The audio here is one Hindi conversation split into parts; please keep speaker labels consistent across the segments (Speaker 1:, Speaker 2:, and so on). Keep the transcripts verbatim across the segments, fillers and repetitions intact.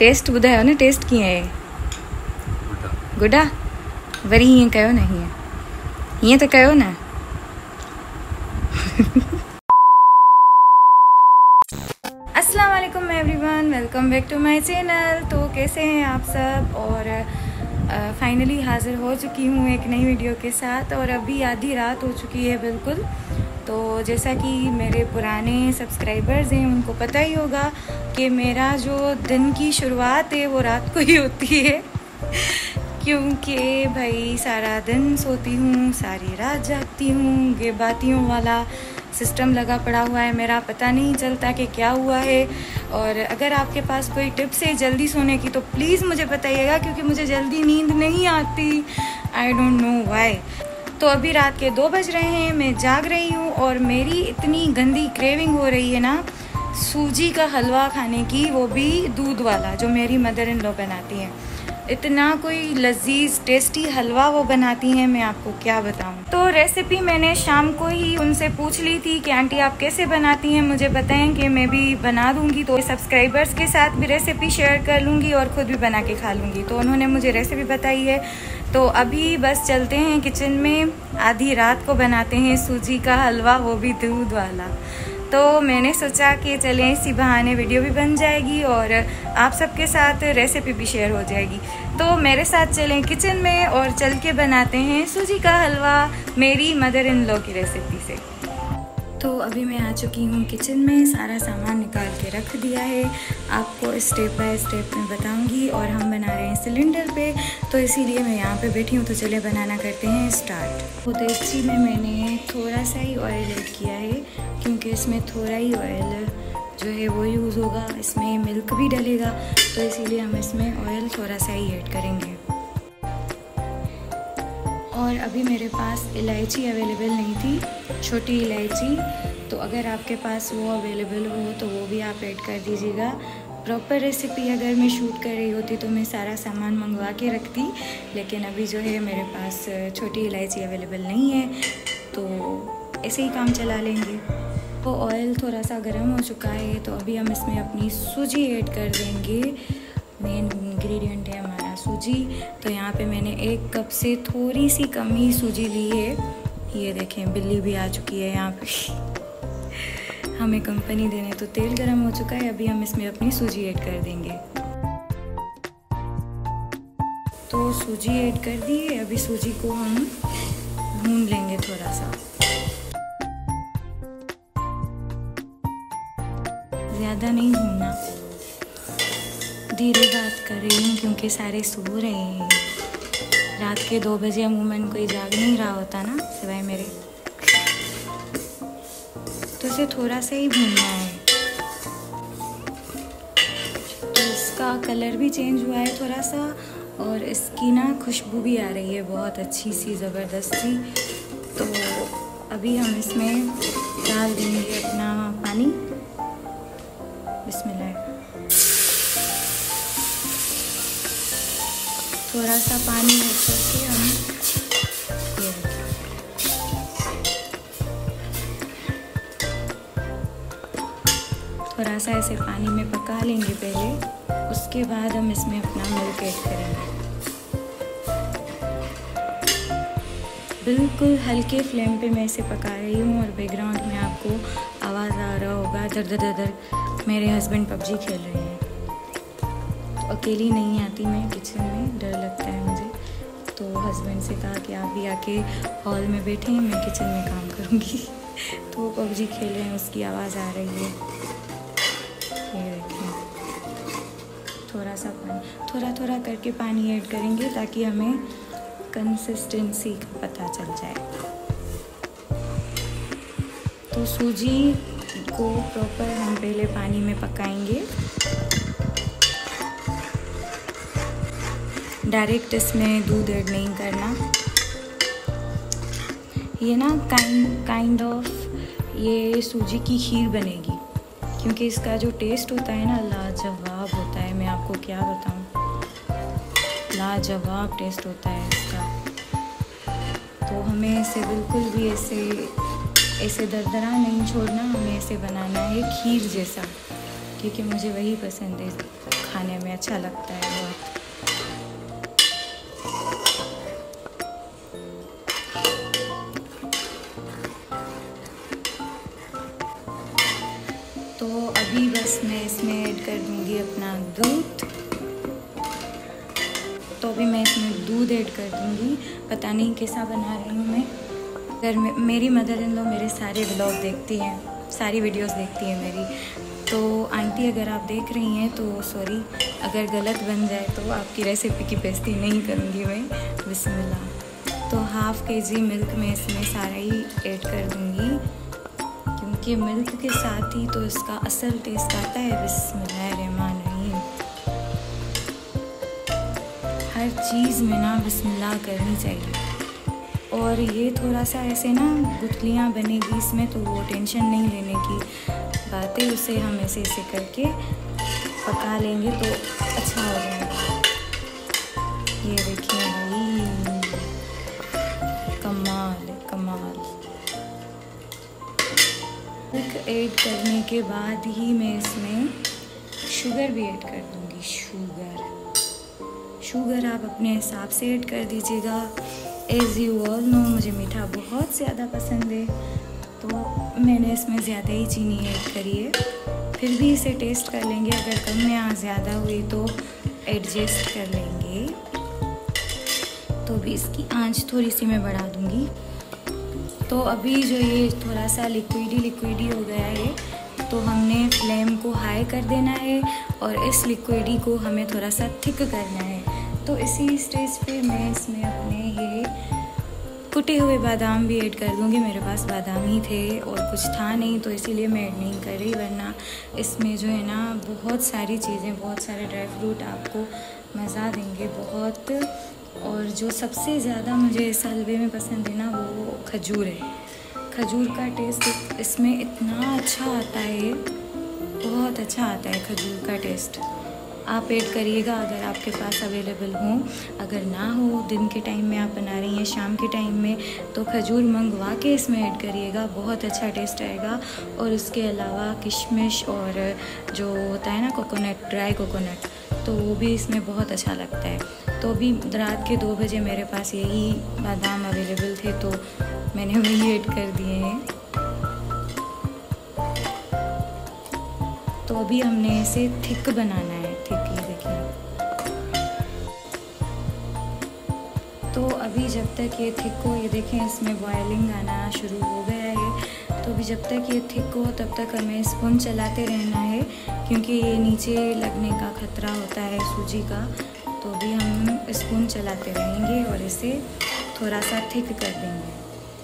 Speaker 1: टेस्ट ॿुधायो न, टेस्ट कीअं आहे? गुडा वरी हीअं कयो न, हीअं हीअं त कयो न। अस्सलाम वालेकुम everyone, welcome back to my channel. तो कैसे हैं आप सब? और फाइनली uh, हाज़िर हो चुकी हूँ एक नई वीडियो के साथ। और अभी आधी रात हो चुकी है बिल्कुल। तो जैसा कि मेरे पुराने सब्सक्राइबर्स हैं उनको पता ही होगा कि मेरा जो दिन की शुरुआत है वो रात को ही होती है, क्योंकि भाई सारा दिन सोती हूँ, सारी रात जागती हूँ। ये बातियों वाला सिस्टम लगा पड़ा हुआ है, मेरा पता नहीं चलता कि क्या हुआ है। और अगर आपके पास कोई टिप्स है जल्दी सोने की तो प्लीज़ मुझे बताइएगा, क्योंकि मुझे जल्दी नींद नहीं आती। I don't know why. तो अभी रात के दो बज रहे हैं, मैं जाग रही हूँ और मेरी इतनी गंदी क्रेविंग हो रही है ना सूजी का हलवा खाने की, वो भी दूध वाला जो मेरी मदर इन लॉ बनाती हैं। इतना कोई लजीज टेस्टी हलवा वो बनाती हैं, मैं आपको क्या बताऊं। तो रेसिपी मैंने शाम को ही उनसे पूछ ली थी कि आंटी आप कैसे बनाती हैं, मुझे बताएं कि मैं भी बना दूंगी। तो सब्सक्राइबर्स के साथ भी रेसिपी शेयर कर लूँगी और ख़ुद भी बना के खा लूँगी। तो उन्होंने मुझे रेसिपी बताई है। तो अभी बस चलते हैं किचन में, आधी रात को बनाते हैं सूजी का हलवा, वो भी दूध वाला। तो मैंने सोचा कि चलें इसी बहाने वीडियो भी बन जाएगी और आप सबके साथ रेसिपी भी शेयर हो जाएगी। तो मेरे साथ चलें किचन में और चल के बनाते हैं सूजी का हलवा मेरी मदर इन लॉ की रेसिपी से। तो अभी मैं आ चुकी हूँ किचन में, सारा सामान निकाल के रख दिया है। आपको स्टेप बाय स्टेप में बताऊंगी। और हम बना रहे हैं सिलेंडर पे, तो इसीलिए मैं यहाँ पे बैठी हूँ। तो चलिए बनाना करते हैं स्टार्ट। तो देसी में मैंने थोड़ा सा ही ऑयल ऐड किया है, क्योंकि इसमें थोड़ा ही ऑयल जो है वो यूज़ होगा। इसमें मिल्क भी डलेगा, तो इसीलिए हम इसमें ऑयल थोड़ा सा ही ऐड करेंगे। और अभी मेरे पास इलायची अवेलेबल नहीं थी, छोटी इलायची। तो अगर आपके पास वो अवेलेबल हो तो वो भी आप ऐड कर दीजिएगा। प्रॉपर रेसिपी अगर मैं शूट कर रही होती तो मैं सारा सामान मंगवा के रखती, लेकिन अभी जो है मेरे पास छोटी इलायची अवेलेबल नहीं है, तो ऐसे ही काम चला लेंगे। तो ऑयल थोड़ा सा गर्म हो चुका है, तो अभी हम इसमें अपनी सूजी ऐड कर देंगे। मेन इंग्रेडिएंट है हमारा सूजी। तो यहाँ पे मैंने एक कप से थोड़ी सी कम ही सूजी ली है। ये देखें बिल्ली भी आ चुकी है यहाँ पे हमें कंपनी देने। तो तेल गरम हो चुका है, अभी हम इसमें अपनी सूजी ऐड कर देंगे। तो सूजी ऐड कर दी है, अभी सूजी को हम भून लेंगे थोड़ा सा, ज़्यादा नहीं भूनना। धीरे बात कर रही हूँ क्योंकि सारे सो रहे हैं। रात के दो बजे अमूमन कोई जाग नहीं रहा होता ना, सिवाय मेरे। तो इसे थोड़ा सा ही भूनना है। तो इसका कलर भी चेंज हुआ है थोड़ा सा, और इसकी ना खुशबू भी आ रही है बहुत अच्छी सी, ज़बरदस्त सी। तो अभी हम इसमें डाल देंगे अपना पानी। बिस्मिल्लाह। थोड़ा सा पानी ऐड करके हम ये थोड़ा सा ऐसे पानी में पका लेंगे पहले, उसके बाद हम इसमें अपना मिल्क ऐड करेंगे। बिल्कुल हल्के फ्लेम पे मैं इसे पका रही हूँ। और बैकग्राउंड में आपको आवाज़ आ रहा होगा, दर दर दर दर मेरे हस्बैंड पबजी खेल रहे हैं। तो अकेली नहीं आती मैं किचन में, डर लगता है मुझे। तो हस्बैंड से कहा कि आप भी आके हॉल में बैठे हैं, मैं किचन में काम करूँगी। तो वो पबजी खेल रहे हैं, उसकी आवाज़ आ रही है। ये देखें, थोड़ा सा पानी, थोड़ा थोड़ा करके पानी ऐड करेंगे ताकि हमें कंसिस्टेंसी का पता चल जाए। तो सूजी को प्रॉपर हम पहले पानी में पकाएंगे। डायरेक्ट इसमें दूध ऐड नहीं करना। ये ना काइंड काइंड ऑफ ये सूजी की खीर बनेगी, क्योंकि इसका जो टेस्ट होता है ना लाजवाब होता है। मैं आपको क्या बताऊं, लाजवाब टेस्ट होता है इसका। तो हमें इसे बिल्कुल भी ऐसे ऐसे दरदरा नहीं छोड़ना, हमें ऐसे बनाना है खीर जैसा, क्योंकि मुझे वही पसंद है खाने में अच्छा लगता है बहुत। तो अभी बस मैं इसमें ऐड कर दूंगी अपना दूध। तो अभी मैं इसमें दूध ऐड कर दूंगी। पता नहीं कैसा बना रही हूँ मैं। अगर मेरी मदर इन लॉ मेरे सारे व्लॉग देखती हैं, सारी वीडियोस देखती हैं मेरी, तो आंटी अगर आप देख रही हैं तो सॉरी अगर गलत बन जाए तो आपकी रेसिपी की बेइज्जती नहीं करूँगी मैं। बिस्मिल्लाह। तो हाफ़ के जी मिल्क में इसमें सारा ही ऐड कर दूँगी, क्योंकि मिल्क के साथ ही तो इसका असल टेस्ट आता है। बिस्मिल्लाहिर्रहमानिर्रहीम। हर चीज़ में ना बिस्मिल्लाह करनी चाहिए। और ये थोड़ा सा ऐसे ना गुठलियाँ बनेगी इसमें, तो वो टेंशन नहीं लेने की बात है। उसे हम ऐसे ऐसे करके पका लेंगे तो अच्छा हो जाएगा। ये देखिए भाई, कमाल है कमाल। मिल्क ऐड करने के बाद ही मैं इसमें शुगर भी ऐड कर दूँगी। शुगर शुगर आप अपने हिसाब से ऐड कर दीजिएगा। एज़ यू ऑल नो मुझे मीठा बहुत ज़्यादा पसंद है, तो मैंने इसमें ज़्यादा ही चीनी ऐड करी है। फिर भी इसे टेस्ट कर लेंगे, अगर कम या ज़्यादा हुई तो एडजस्ट कर लेंगे। तो भी इसकी आंच थोड़ी सी मैं बढ़ा दूँगी। तो अभी जो ये थोड़ा सा लिक्विडी लिक्विडी हो गया है, तो हमने फ्लेम को हाई कर देना है और इस लिक्विडी को हमें थोड़ा सा थिक करना है। तो इसी स्टेज पे मैं इसमें अपने ये कुटे हुए बादाम भी ऐड कर दूंगी। मेरे पास बादाम ही थे और कुछ था नहीं, तो इसीलिए मैं ऐड नहीं कर रही, वरना इसमें जो है ना बहुत सारी चीज़ें, बहुत सारे ड्राई फ्रूट आपको मज़ा देंगे बहुत। और जो सबसे ज़्यादा मुझे इस हलवे में पसंद है ना, वो खजूर है। खजूर का टेस्ट इसमें इतना अच्छा आता है, बहुत अच्छा आता है खजूर का टेस्ट। आप ऐड करिएगा अगर आपके पास अवेलेबल हो। अगर ना हो, दिन के टाइम में आप बना रही हैं, शाम के टाइम में, तो खजूर मंगवा के इसमें ऐड करिएगा, बहुत अच्छा टेस्ट आएगा। और उसके अलावा किशमिश और जो होता है ना कोकोनट, ड्राई कोकोनट, तो वो भी इसमें बहुत अच्छा लगता है। तो अभी रात के दो बजे मेरे पास यही बादाम अवेलेबल थे, तो मैंने वही ऐड कर दिए हैं। तो अभी हमने इसे थिक बनाना है, थिक, ये देखिए। तो अभी जब तक ये थिक हो, ये देखें इसमें बॉयलिंग आना शुरू हो गया है। तो अभी जब तक ये थिक हो तब तक हमें स्पून चलाते रहना है, क्योंकि ये नीचे लगने का खतरा होता है सूजी का। तो अभी हम स्पून चलाते रहेंगे और इसे थोड़ा सा थिक कर देंगे।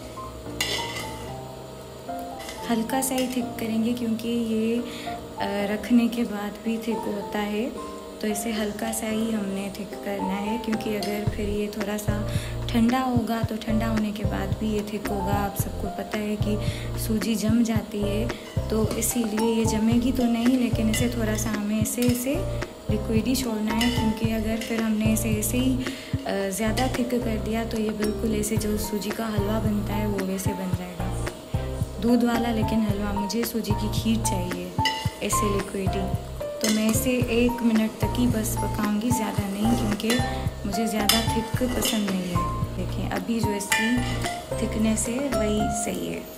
Speaker 1: हल्का सा ही थिक करेंगे, क्योंकि ये रखने के बाद भी थिक होता है, तो इसे हल्का सा ही हमने थिक करना है। क्योंकि अगर फिर ये थोड़ा सा ठंडा होगा तो ठंडा होने के बाद भी ये थिक होगा। आप सबको पता है कि सूजी जम जाती है, तो इसीलिए ये जमेगी तो नहीं, लेकिन इसे थोड़ा सा हमें इसे इसे लिक्विड ही छोड़ना है। क्योंकि अगर फिर हमने इसे ऐसे ही ज़्यादा थिक कर दिया तो ये बिल्कुल ऐसे जो सूजी का हलवा बनता है वो वैसे बन जाएगा, दूध वाला लेकिन हलवा। मुझे सूजी की खीर चाहिए ऐसे लिक्विडी। तो मैं इसे एक मिनट तक ही बस पकाऊंगी, ज़्यादा नहीं, क्योंकि मुझे ज़्यादा थिक पसंद नहीं है। देखें अभी जो इसकी थिकनेस है वही सही है।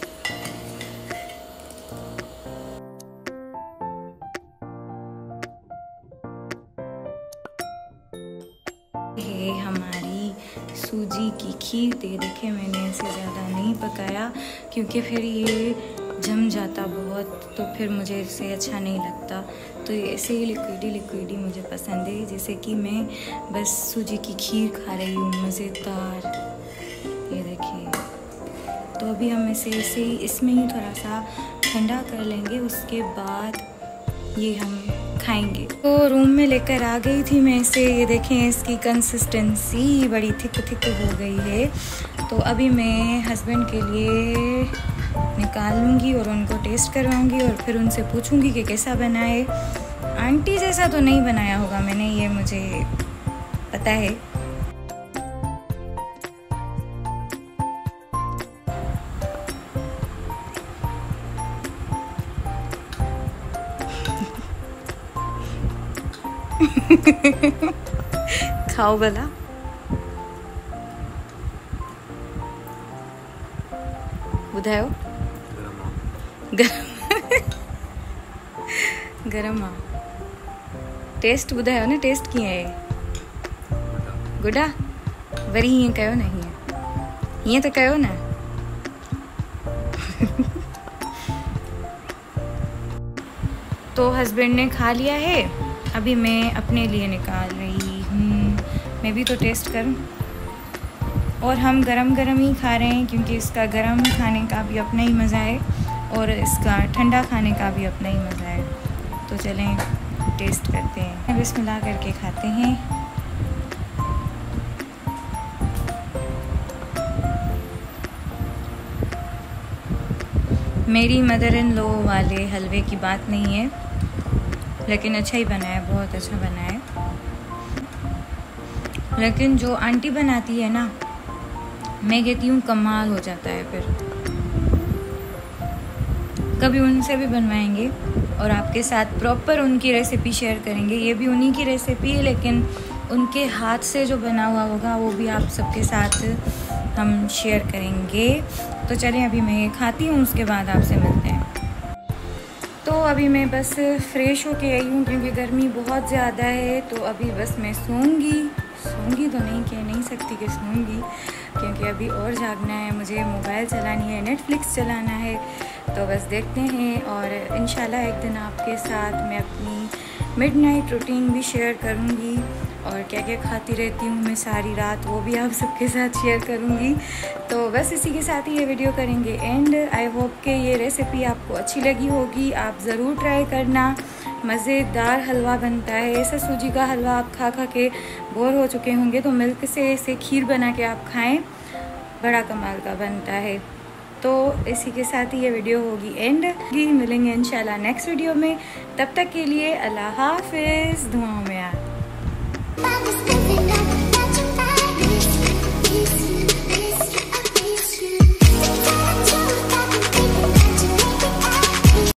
Speaker 1: ये हमारी सूजी की खीर दे देखे, मैंने इसे ज़्यादा नहीं पकाया क्योंकि फिर ये जम जाता बहुत, तो फिर मुझे इसे अच्छा नहीं लगता। तो ऐसे ही लिक्विडी लिक्विडी मुझे पसंद है, जैसे कि मैं बस सूजी की खीर खा रही हूँ मज़ेदार। ये देखिए, तो अभी हम इसे ऐसे ही इसमें ही थोड़ा सा ठंडा कर लेंगे, उसके बाद ये हम खाएंगे। तो रूम में लेकर आ गई थी मैं इसे। ये देखें इसकी कंसिस्टेंसी बड़ी थिक थिक हो गई है। तो अभी मैं हस्बैंड के लिए निकाल लूँगी और उनको टेस्ट करवाऊँगी और फिर उनसे पूछूँगी कि कैसा बना है। आंटी जैसा तो नहीं बनाया होगा मैंने, ये मुझे पता है। खाओ भला। बुधायो गरम आ टेस्ट बुधायो ने टेस्ट कीअं आहे गुडा वरी हीअं कयो न हीअं हीअं त कयो न। तो हस्बैंड ने खा लिया है, अभी मैं अपने लिए निकाल रही हूँ। मैं भी तो टेस्ट करूँ। और हम गरम गरम ही खा रहे हैं क्योंकि इसका गरम खाने का भी अपना ही मज़ा है और इसका ठंडा खाने का भी अपना ही मज़ा है। तो चलें टेस्ट करते हैं, बिस्मिल्लाह करके खाते हैं। मेरी मदर इन लो वाले हलवे की बात नहीं है, लेकिन अच्छा ही बना है, बहुत अच्छा बना है। लेकिन जो आंटी बनाती है ना, मैं कहती हूँ कमाल हो जाता है। फिर कभी उनसे भी बनवाएंगे और आपके साथ प्रॉपर उनकी रेसिपी शेयर करेंगे। ये भी उन्हीं की रेसिपी है, लेकिन उनके हाथ से जो बना हुआ होगा वो भी आप सबके साथ हम शेयर करेंगे। तो चलें अभी मैं ये खाती हूँ, उसके बाद आपसे मिलते हैं। तो अभी मैं बस फ्रेश होके आई हूँ क्योंकि गर्मी बहुत ज़्यादा है। तो अभी बस मैं सोऊंगी सोऊंगी तो नहीं कह नहीं सकती कि सोऊंगी, क्योंकि अभी और जागना है मुझे, मोबाइल चलानी है, नेटफ्लिक्स चलाना है। तो बस देखते हैं और इंशाल्लाह एक दिन आपके साथ मैं अपनी मिडनाइट रूटीन भी शेयर करूँगी और क्या क्या खाती रहती हूँ मैं सारी रात, वो भी आप सबके साथ शेयर करूँगी। तो बस इसी के साथ ही ये वीडियो करेंगे एंड। आई होप कि ये रेसिपी आपको अच्छी लगी होगी, आप ज़रूर ट्राई करना। मज़ेदार हलवा बनता है, ऐसा सूजी का हलवा आप खा खा के बोर हो चुके होंगे, तो मिल्क से ऐसे खीर बना के आप खाएं, बड़ा कमाल का बनता है। तो इसी के साथ ही ये वीडियो होगी एंड। मिलेंगे इंशाल्लाह नेक्स्ट वीडियो में, तब तक के लिए अल्लाह हाफिज़, दुआओं में याद।